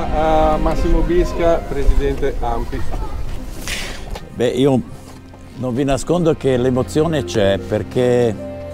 a Massimo Bisca, presidente ANPI. Beh, io non vi nascondo che l'emozione c'è, perché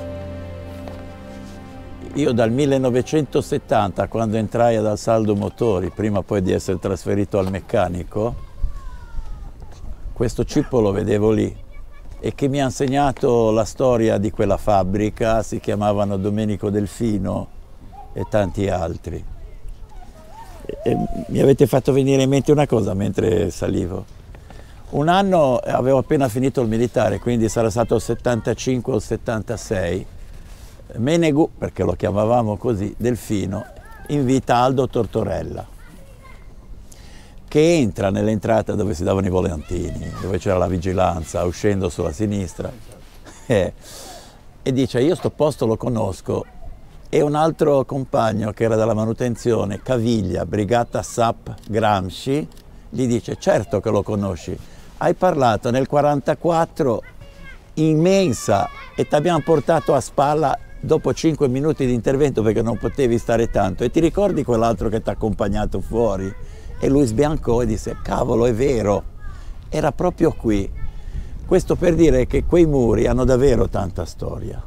io dal 1970, quando entrai ad Ansaldo Motori, prima poi di essere trasferito al meccanico, questo cippo lo vedevo lì, e che mi ha insegnato la storia di quella fabbrica. Si chiamavano Domenico Delfino e tanti altri. E mi avete fatto venire in mente una cosa mentre salivo. Un anno avevo appena finito il militare, quindi sarà stato il 75 o il 76. Menegu, perché lo chiamavamo così, Delfino, invita Aldo Tortorella, che entra nell'entrata dove si davano i volantini, dove c'era la vigilanza, uscendo sulla sinistra, e dice: io sto posto lo conosco. E un altro compagno che era della manutenzione, Caviglia, brigata SAP Gramsci, gli dice: certo che lo conosci, hai parlato nel 44 in mensa e ti abbiamo portato a spalla dopo 5 minuti di intervento perché non potevi stare tanto, e ti ricordi quell'altro che ti ha accompagnato fuori? E lui sbiancò e disse: cavolo, è vero, era proprio qui. Questo per dire che quei muri hanno davvero tanta storia.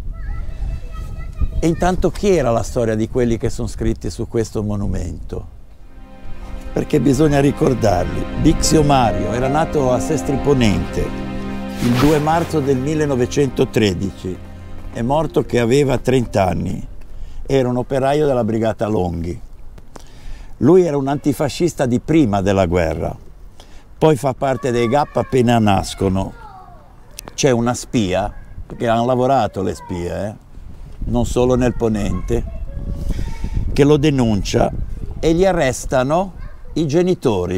E intanto chi era la storia di quelli che sono scritti su questo monumento? Perché bisogna ricordarli. Bixio Mario era nato a Sestri Ponente il 2 marzo del 1913, è morto che aveva 30 anni, era un operaio della brigata Longhi. Lui era un antifascista di prima della guerra, poi fa parte dei GAP appena nascono. C'è una spia, perché hanno lavorato le spie, non solo nel Ponente, che lo denuncia e gli arrestano i genitori.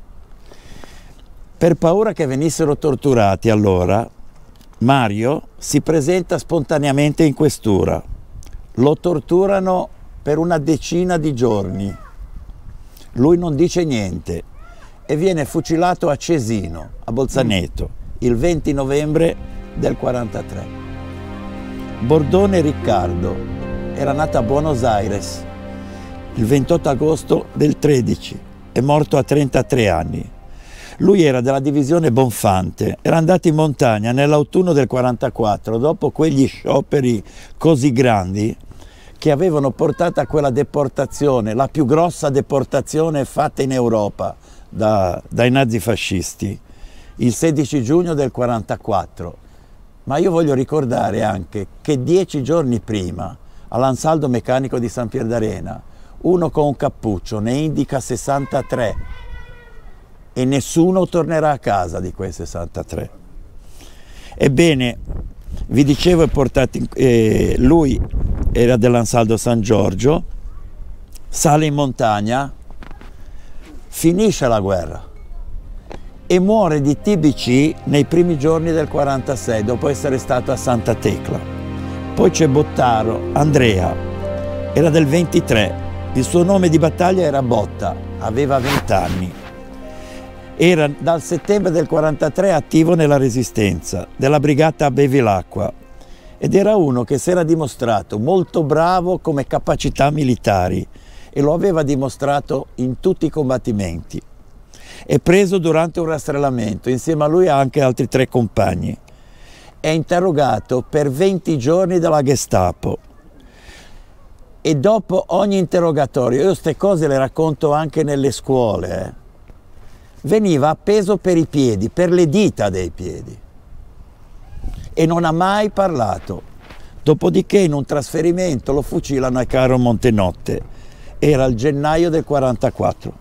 Per paura che venissero torturati, allora Mario si presenta spontaneamente in questura. Lo torturano per una decina di giorni. Lui non dice niente e viene fucilato a Cesino, a Bolzaneto, il 20 novembre del 43. Bordone Riccardo era nato a Buenos Aires il 28 agosto del 13, è morto a 33 anni. Lui era della divisione Bonfante, era andato in montagna nell'autunno del 44, dopo quegli scioperi così grandi che avevano portato a quella deportazione, la più grossa deportazione fatta in Europa dai nazifascisti, il 16 giugno del 44. Ma io voglio ricordare anche che 10 giorni prima, all'Ansaldo Meccanico di San Pierdarena, uno con un cappuccio ne indica 63 e nessuno tornerà a casa di quei 63. Ebbene, vi dicevo, lui era dell'Ansaldo San Giorgio, sale in montagna, finisce la guerra e muore di TBC nei primi giorni del 46, dopo essere stato a Santa Tecla. Poi c'è Bottaro, Andrea, era del 23, il suo nome di battaglia era Botta, aveva 20 anni. Era dal settembre del 43 attivo nella resistenza della brigata a Bevilacqua ed era uno che si era dimostrato molto bravo come capacità militari e lo aveva dimostrato in tutti i combattimenti. È preso durante un rastrellamento, insieme a lui anche altri 3 compagni. È interrogato per 20 giorni dalla Gestapo e dopo ogni interrogatorio, io queste cose le racconto anche nelle scuole, veniva appeso per i piedi, per le dita dei piedi e non ha mai parlato. Dopodiché in un trasferimento lo fucilano a Cairo Montenotte, era il gennaio del 44.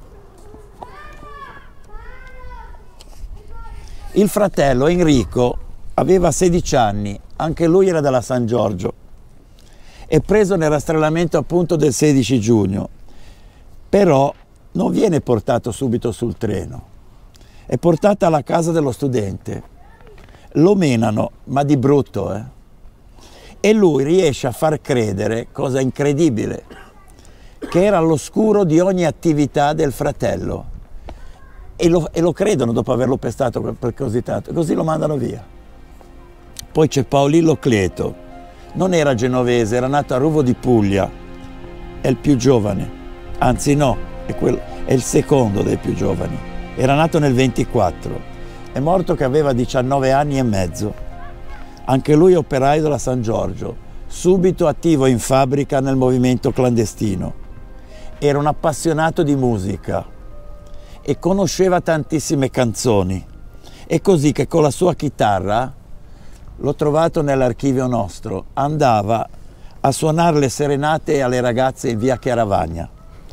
Il fratello Enrico aveva 16 anni, anche lui era della San Giorgio, è preso nel rastrellamento appunto del 16 giugno, però non viene portato subito sul treno, è portato alla casa dello studente, lo menano, ma di brutto, e lui riesce a far credere, cosa incredibile, che era all'oscuro di ogni attività del fratello. E lo credono dopo averlo pestato per così tanto, così lo mandano via. Poi c'è Paolillo Cleto, non era genovese, era nato a Ruvo di Puglia, è il più giovane, anzi no, è il secondo dei più giovani. Era nato nel 24, è morto che aveva 19 anni e mezzo. Anche lui operaio della San Giorgio, subito attivo in fabbrica nel movimento clandestino. Era un appassionato di musica e conosceva tantissime canzoni. È così che con la sua chitarra, l'ho trovato nell'archivio nostro, andava a suonare le serenate alle ragazze in via Chiaravagna.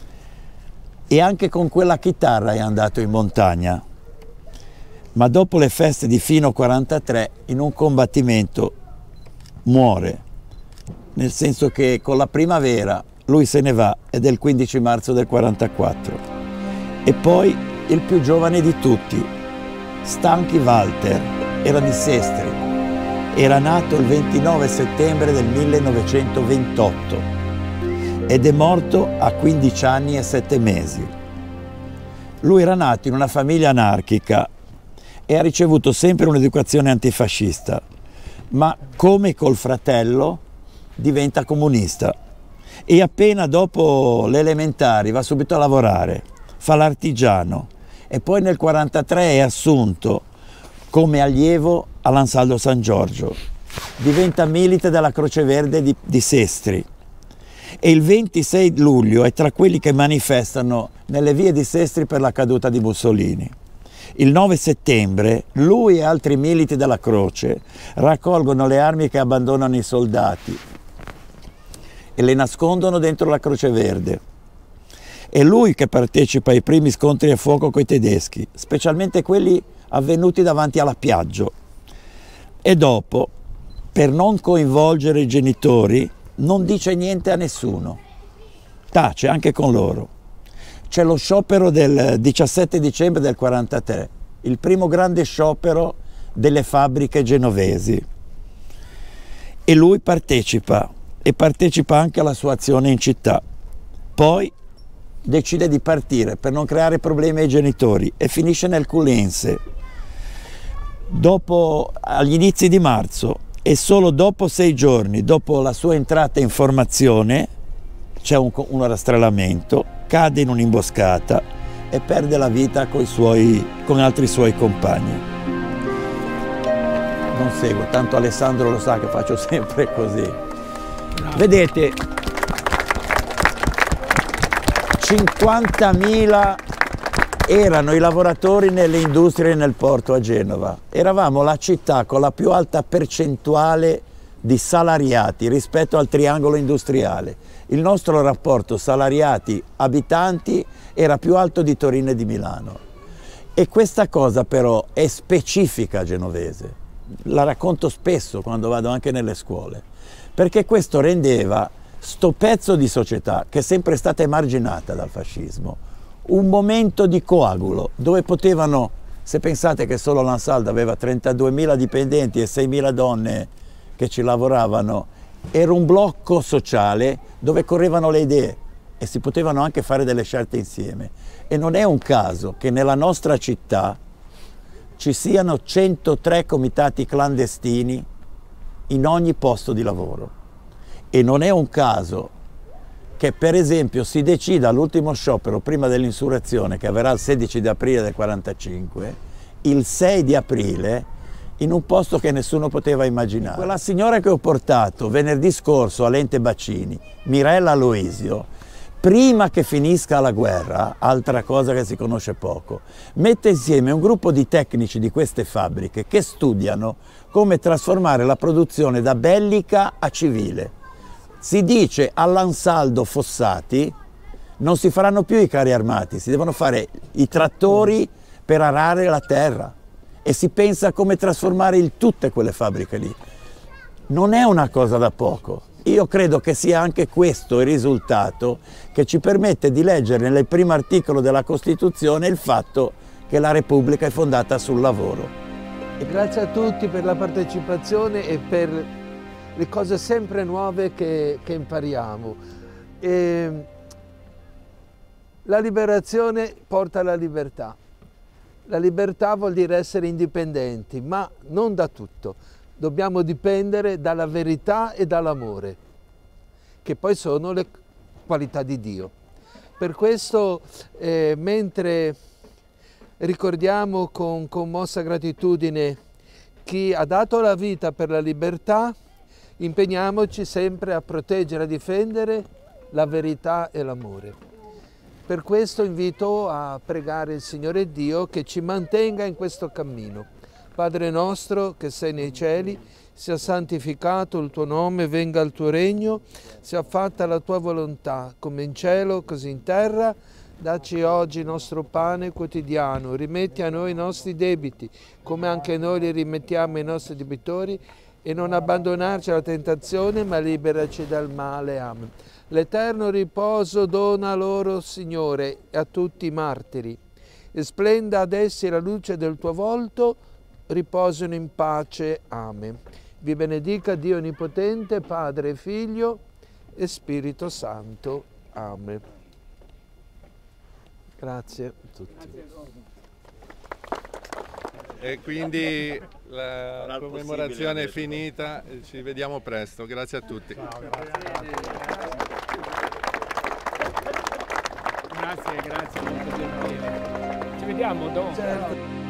E anche con quella chitarra è andato in montagna. Ma dopo le feste di Fino 43, in un combattimento, muore. Nel senso che con la primavera lui se ne va, ed è il 15 marzo del 44. E poi il più giovane di tutti, Stanchi Walter, era di Sestri, era nato il 29 settembre del 1928 ed è morto a 15 anni e 7 mesi. Lui era nato in una famiglia anarchica e ha ricevuto sempre un'educazione antifascista, ma come col fratello diventa comunista e appena dopo le elementari va subito a lavorare, fa l'artigiano e poi nel 1943 è assunto come allievo all'Ansaldo San Giorgio, diventa milite della Croce Verde di Sestri e il 26 luglio è tra quelli che manifestano nelle vie di Sestri per la caduta di Mussolini. Il 9 settembre lui e altri militi della Croce raccolgono le armi che abbandonano i soldati e le nascondono dentro la Croce Verde. È lui che partecipa ai primi scontri a fuoco coi tedeschi, specialmente quelli avvenuti davanti alla Piaggio. E dopo, per non coinvolgere i genitori, non dice niente a nessuno. Tace anche con loro. C'è lo sciopero del 17 dicembre del 43, il primo grande sciopero delle fabbriche genovesi. E lui partecipa, e partecipa anche alla sua azione in città. Poi decide di partire per non creare problemi ai genitori e finisce nel Culense. Agli inizi di marzo e solo dopo 6 giorni, dopo la sua entrata in formazione, c'è un rastrellamento, cade in un'imboscata e perde la vita con altri suoi compagni. Non seguo, tanto Alessandro lo sa che faccio sempre così. Vedete, 50.000 erano i lavoratori nelle industrie e nel porto a Genova. Eravamo la città con la più alta percentuale di salariati rispetto al triangolo industriale. Il nostro rapporto salariati-abitanti era più alto di Torino e di Milano. E questa cosa però è specifica genovese. La racconto spesso quando vado anche nelle scuole, perché questo rendeva sto pezzo di società, che è sempre stata emarginata dal fascismo, un momento di coagulo, dove potevano, se pensate che solo l'Ansaldo aveva 32.000 dipendenti e 6.000 donne che ci lavoravano, era un blocco sociale dove correvano le idee e si potevano anche fare delle scelte insieme. E non è un caso che nella nostra città ci siano 103 comitati clandestini in ogni posto di lavoro. E non è un caso che per esempio si decida all'ultimo sciopero prima dell'insurrezione, che avverrà il 16 di aprile del 45, il 6 di aprile in un posto che nessuno poteva immaginare. Quella signora che ho portato venerdì scorso all'Ente Bacini, Mirella Aloisio, prima che finisca la guerra, altra cosa che si conosce poco, mette insieme un gruppo di tecnici di queste fabbriche che studiano come trasformare la produzione da bellica a civile. Si dice all'Ansaldo Fossati non si faranno più i carri armati, si devono fare i trattori per arare la terra e si pensa a come trasformare il tutte quelle fabbriche lì. Non è una cosa da poco. Io credo che sia anche questo il risultato che ci permette di leggere nel primo articolo della Costituzione il fatto che la Repubblica è fondata sul lavoro. E grazie a tutti per la partecipazione e per le cose sempre nuove che impariamo. La liberazione porta alla libertà. La libertà vuol dire essere indipendenti, ma non da tutto. Dobbiamo dipendere dalla verità e dall'amore, che poi sono le qualità di Dio. Per questo, mentre ricordiamo con commossa gratitudine chi ha dato la vita per la libertà, impegniamoci sempre a proteggere, a difendere la verità e l'amore. Per questo invito a pregare il Signore Dio che ci mantenga in questo cammino. Padre nostro che sei nei cieli, sia santificato il tuo nome, venga il tuo regno, sia fatta la tua volontà, come in cielo, così in terra. Dacci oggi il nostro pane quotidiano, rimetti a noi i nostri debiti, come anche noi li rimettiamo ai nostri debitori, e non abbandonarci alla tentazione, ma liberaci dal male. Amen. L'eterno riposo dona loro, Signore, e a tutti i martiri. E splenda ad essi la luce del tuo volto, riposino in pace. Amen. Vi benedica Dio Onnipotente, Padre, Figlio e Spirito Santo. Amen. Grazie a tutti. E quindi la commemorazione è finita, ci vediamo presto, grazie a tutti. Ciao, grazie, molto gentile. Ci vediamo dopo. Certo.